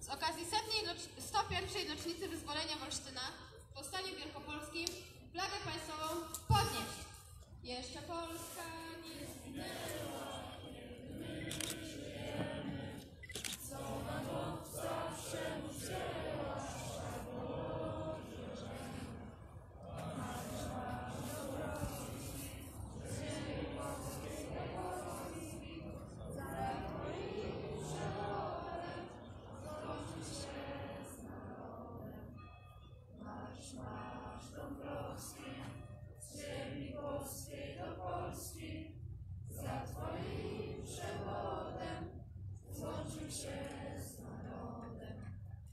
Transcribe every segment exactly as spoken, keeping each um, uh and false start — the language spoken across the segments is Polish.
Z okazji setnej, sto pierwszej rocznicy wyzwolenia Wolsztyna w powstaniu wielkopolskim flagę państwową podnieść. Jeszcze Polska nie zginęła, my żyjemy, co na bok zawsze musiała, Boże, a nasz nasz Rosji, ziemi polskiej Polski, za twoim przewodem zgodzi się z narodem. Marsz, marsz Dąbrowski, z ziemi polskiej do Polski, za twoim przewodem złączył się z narodem.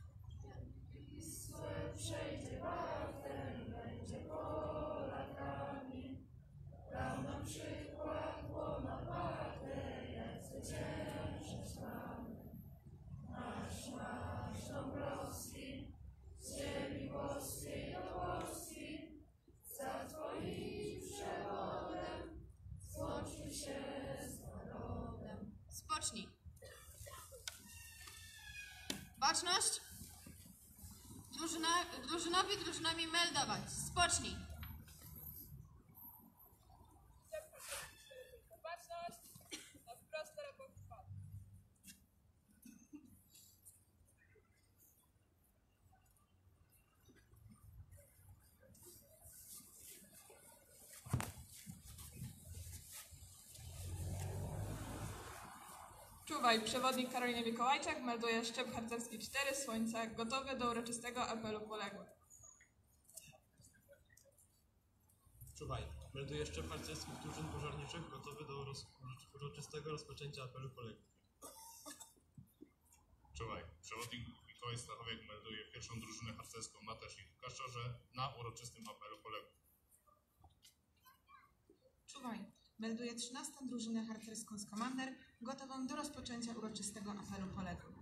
Wisłę przejdzie Bartem, będzie Polakami, dał nam przykład Bonaparte, jak zwyciężać mamy. Marsz, marsz Dąbrowski, z ziemi polskiej do Polski, za twoim przewodem złączył się z narodem. Spocznij. Baczność. Drużyna, drużynowi drużynami meldować. Spocznij. Baczność na wprost robok wpadł. Czuwaj, przewodnik Karolina Mikołajczak melduje szczep harcerski cztery Słońca, gotowy do uroczystego apelu poległych. Czuwaj, melduje szczep harcerskich drużyn pożarniczych, gotowy do roz, uroczystego rozpoczęcia apelu poległych. Czuwaj, przewodnik Mikołaj Stachowiak melduje pierwszą drużynę harcerską Matesznik w Kasztorze na uroczystym apelu poległych. Czuwaj, melduje trzynastą drużynę harcerską z Komander, gotową do rozpoczęcia uroczystego apelu poległych.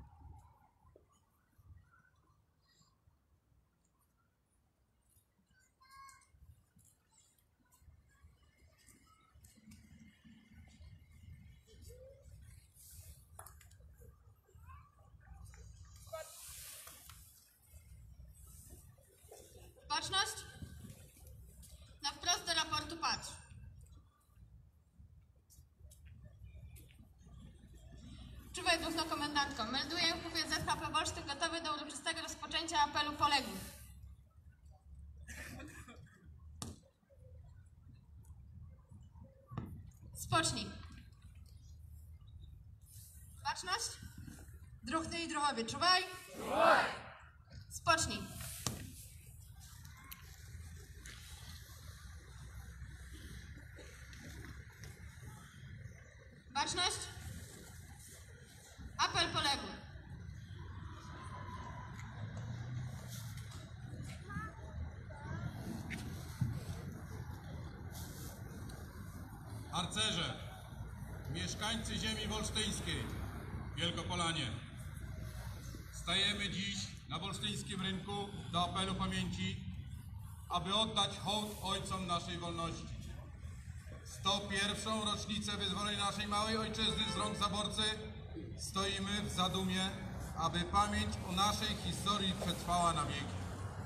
Baczność. Na wprost do raportu patrz. Czuwaj, głównokomendantko. Melduję kupiec Z H P Wolsztyn gotowy do uroczystego rozpoczęcia apelu poległych. Spocznij. Baczność. Druhny i druhowie. Czuwaj. Czuwaj. Spocznij. Baczność. Apel poległy. Harcerze, mieszkańcy ziemi wolsztyńskiej, Wielkopolanie, stajemy dziś na wolsztyńskim rynku do apelu pamięci, aby oddać hołd ojcom naszej wolności. sto pierwszą rocznicę wyzwolenia naszej małej ojczyzny z rąk zaborcy stoimy w zadumie, aby pamięć o naszej historii przetrwała na wieki.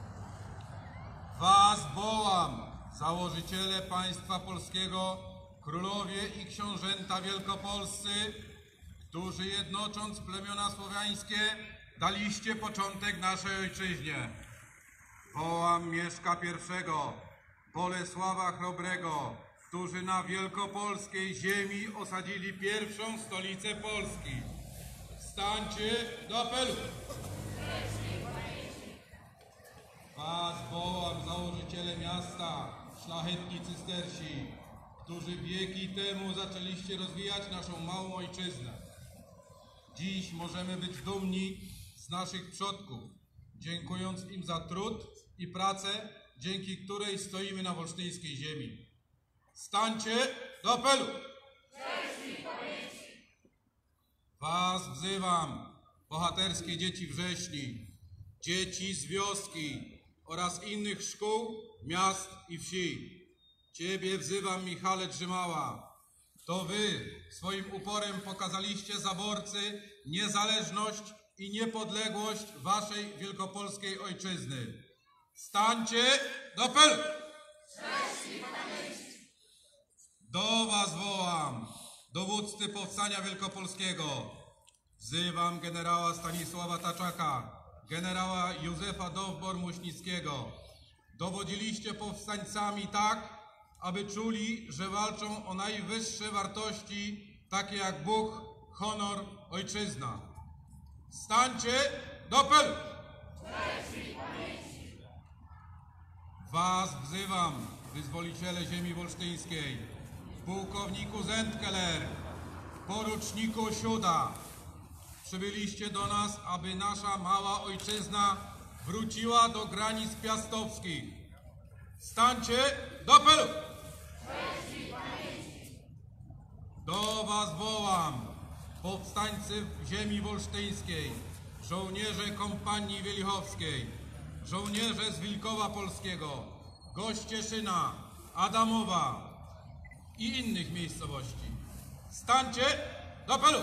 Was wołam, założyciele państwa polskiego, królowie i książęta wielkopolscy, którzy jednocząc plemiona słowiańskie daliście początek naszej ojczyźnie. Wołam Mieszka pierwszego, Bolesława Chrobrego, którzy na wielkopolskiej ziemi osadzili pierwszą stolicę Polski. Wstańcie do apelu! Was wołam, założyciele miasta, szlachetni cystersi, którzy wieki temu zaczęliście rozwijać naszą małą ojczyznę. Dziś możemy być dumni z naszych przodków, dziękując im za trud i pracę, dzięki której stoimy na wolsztyńskiej ziemi. Stańcie do apelu! Was wzywam, bohaterskie dzieci wrześni, dzieci z wioski oraz innych szkół, miast i wsi. Ciebie wzywam, Michale Drzymała. To wy swoim uporem pokazaliście zaborcy niezależność i niepodległość waszej wielkopolskiej ojczyzny. Stańcie do pelu! Do was wołam, dowódcy Powstania Wielkopolskiego. Wzywam generała Stanisława Taczaka, generała Józefa Dowbor-Muśnickiego. Dowodziliście powstańcami tak, aby czuli, że walczą o najwyższe wartości, takie jak Bóg, honor, ojczyzna. Stańcie do pelu! Was wzywam, wyzwoliciele ziemi wolsztyńskiej, pułkowniku Zentkeler, poruczniku Siuda. Przybyliście do nas, aby nasza mała ojczyzna wróciła do granic piastowskich. Stańcie do pelu! Do was wołam, powstańcy ziemi wolsztyńskiej, żołnierze kompanii wielichowskiej, żołnierze z Wilkowa Polskiego, Gościeszyna, Adamowa i innych miejscowości. Stańcie do pelu!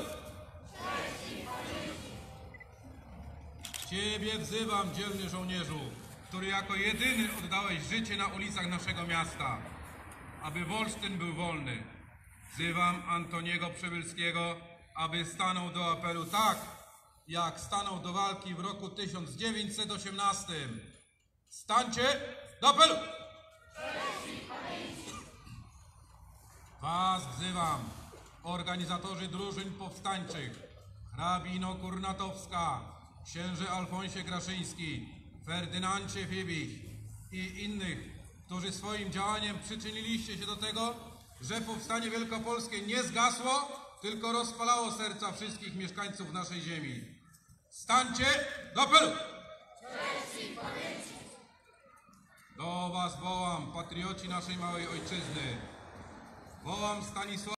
Ciebie wzywam, dzielny żołnierzu, który jako jedyny oddałeś życie na ulicach naszego miasta, aby Wolsztyn był wolny. Wzywam Antoniego Przybylskiego, aby stanął do apelu tak, jak stanął do walki w roku tysiąc dziewięćset osiemnastym. Stańcie do apelu! Was wzywam, organizatorzy drużyn powstańczych, hrabino Kurnatowska, księże Alfonsie Kraszyński, Ferdynandzie Fibich i innych, którzy swoim działaniem przyczyniliście się do tego, że powstanie wielkopolskie nie zgasło, tylko rozpalało serca wszystkich mieszkańców naszej ziemi. Stańcie do apelu! Do was wołam, patrioci naszej małej ojczyzny. Wołam Stanisława